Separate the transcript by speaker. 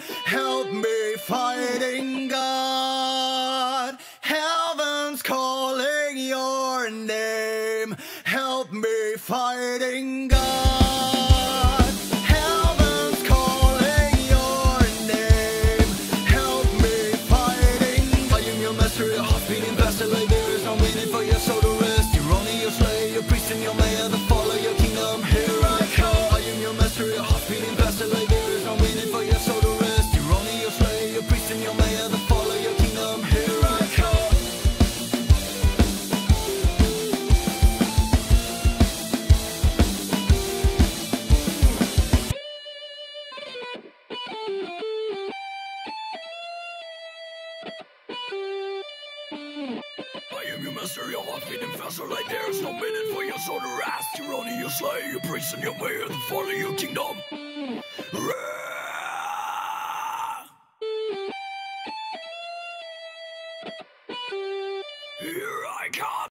Speaker 1: help me fighting God. Heaven's calling your name, help me fighting God. Heaven's calling your name, help me fighting God. I am your master, your heart beating faster like there is no meaning for your soul to rest. You're only your slave, your priest and your mayor, the fall of your kingdom. Here I come. I am your master, your heart beating faster like there is no meaning for your soul to rest. You're only your slave, your priest and your mayor, the fall of your kingdom. Here I come. I am your master, your heart beating faster like there's no minute for your soul to rest. You're only your slave, your priest and your mayor, the fall of your kingdom. Here I come.